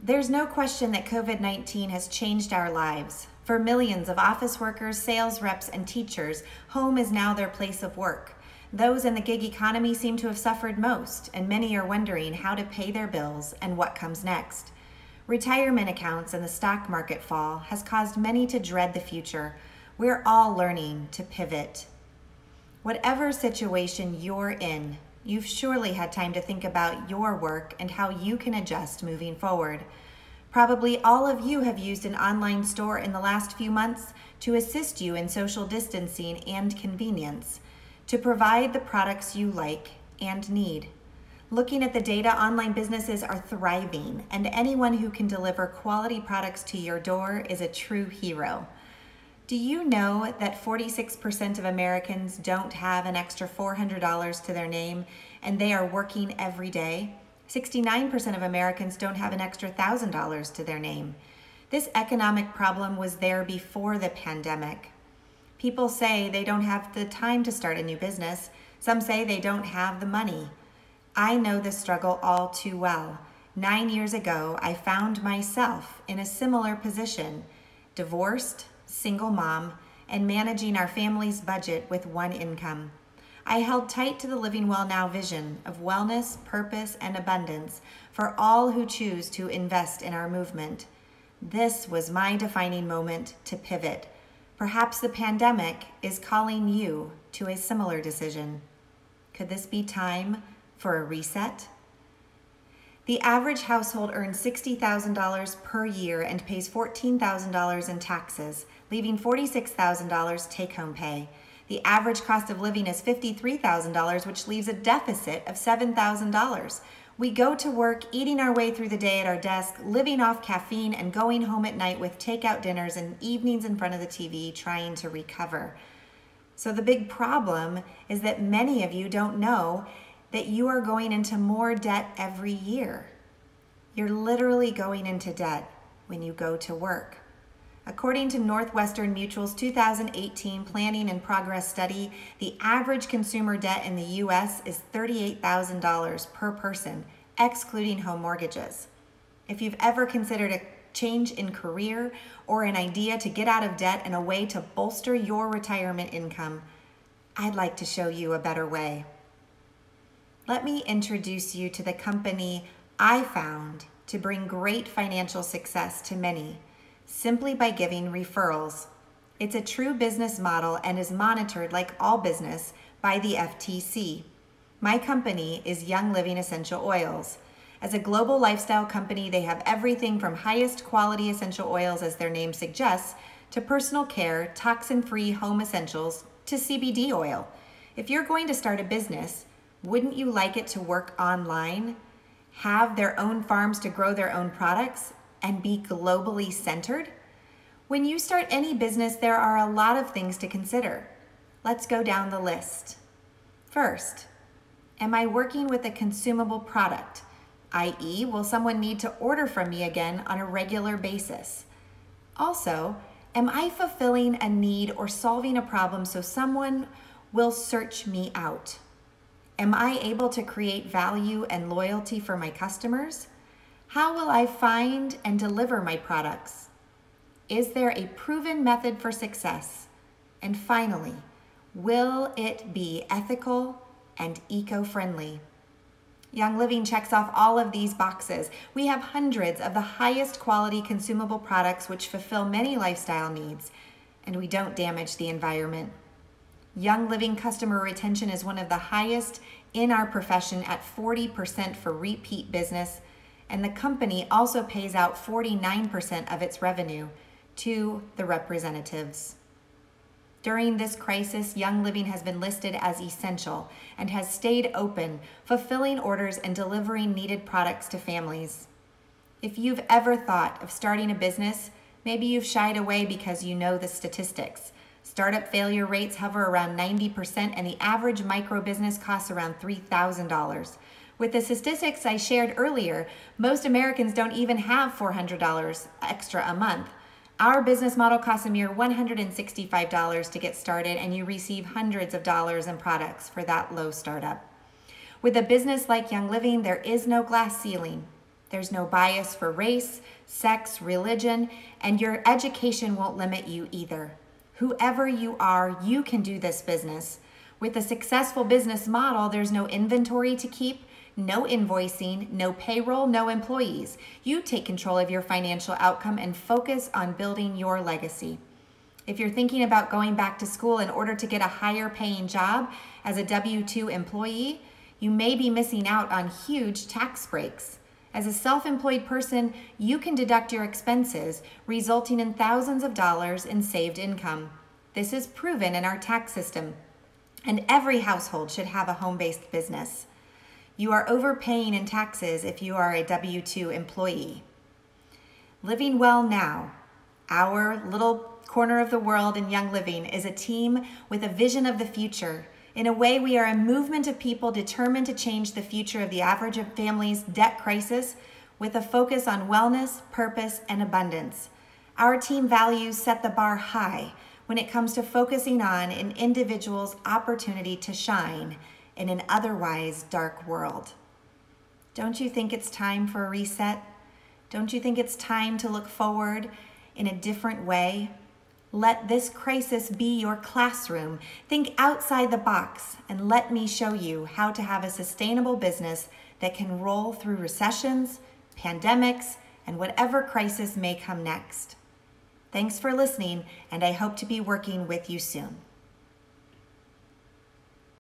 There's no question that COVID-19 has changed our lives. For millions of office workers, sales reps, and teachers, home is now their place of work. Those in the gig economy seem to have suffered most, and many are wondering how to pay their bills and what comes next. Retirement accounts and the stock market fall has caused many to dread the future. We're all learning to pivot. Whatever situation you're in, you've surely had time to think about your work and how you can adjust moving forward. Probably all of you have used an online store in the last few months to assist you in social distancing and convenience, to provide the products you like and need. Looking at the data, online businesses are thriving, and anyone who can deliver quality products to your door is a true hero. Do you know that 46% of Americans don't have an extra $400 to their name, and they are working every day? 69% of Americans don't have an extra $1,000 to their name. This economic problem was there before the pandemic. People say they don't have the time to start a new business. Some say they don't have the money. I know this struggle all too well. 9 years ago, I found myself in a similar position, divorced, single mom, and managing our family's budget with one income. I held tight to the Living Well Now vision of wellness, purpose, and abundance for all who choose to invest in our movement. This was my defining moment to pivot. Perhaps the pandemic is calling you to a similar decision. Could this be time for a reset? The average household earns $60,000 per year and pays $14,000 in taxes, leaving $46,000 take-home pay. The average cost of living is $53,000, which leaves a deficit of $7,000. We go to work, eating our way through the day at our desk, living off caffeine, and going home at night with takeout dinners and evenings in front of the TV trying to recover. So the big problem is that many of you don't know that you are going into more debt every year. You're literally going into debt when you go to work. According to Northwestern Mutual's 2018 Planning and Progress Study, the average consumer debt in the U.S. is $38,000 per person, excluding home mortgages. If you've ever considered a change in career or an idea to get out of debt and a way to bolster your retirement income, I'd like to show you a better way. Let me introduce you to the company I found to bring great financial success to many, simply by giving referrals. It's a true business model and is monitored, like all business, by the FTC. My company is Young Living Essential Oils. As a global lifestyle company, they have everything from highest quality essential oils, as their name suggests, to personal care, toxin-free home essentials, to CBD oil. If you're going to start a business, wouldn't you like it to work online, have their own farms to grow their own products, and be globally centered? When you start any business, there are a lot of things to consider. Let's go down the list. First, am I working with a consumable product? i.e., will someone need to order from me again on a regular basis? Also, am I fulfilling a need or solving a problem so someone will search me out? Am I able to create value and loyalty for my customers? How will I find and deliver my products? Is there a proven method for success? And finally, will it be ethical and eco-friendly? Young Living checks off all of these boxes. We have hundreds of the highest quality consumable products which fulfill many lifestyle needs, and we don't damage the environment. Young Living customer retention is one of the highest in our profession at 40% for repeat business, and the company also pays out 49% of its revenue to the representatives. During this crisis, Young Living has been listed as essential and has stayed open, fulfilling orders and delivering needed products to families. If you've ever thought of starting a business, maybe you've shied away because you know the statistics. Startup failure rates hover around 90%, and the average micro business costs around $3,000. With the statistics I shared earlier, most Americans don't even have $400 extra a month. Our business model costs a mere $165 to get started, and you receive hundreds of dollars in products for that low startup. With a business like Young Living, there is no glass ceiling. There's no bias for race, sex, religion, and your education won't limit you either. Whoever you are, you can do this business. With a successful business model, there's no inventory to keep, no invoicing, no payroll, no employees. You take control of your financial outcome and focus on building your legacy. If you're thinking about going back to school in order to get a higher paying job as a W-2 employee, you may be missing out on huge tax breaks. As a self-employed person, you can deduct your expenses, resulting in thousands of dollars in saved income. This is proven in our tax system, and every household should have a home-based business. You are overpaying in taxes if you are a W-2 employee. Living Well Now, our little corner of the world in Young Living, is a team with a vision of the future. In a way, we are a movement of people determined to change the future of the average family's debt crisis with a focus on wellness, purpose, and abundance. Our team values set the bar high when it comes to focusing on an individual's opportunity to shine in an otherwise dark world. Don't you think it's time for a reset? Don't you think it's time to look forward in a different way? Let this crisis be your classroom. Think outside the box and let me show you how to have a sustainable business that can roll through recessions, pandemics, and whatever crisis may come next. Thanks for listening, and I hope to be working with you soon.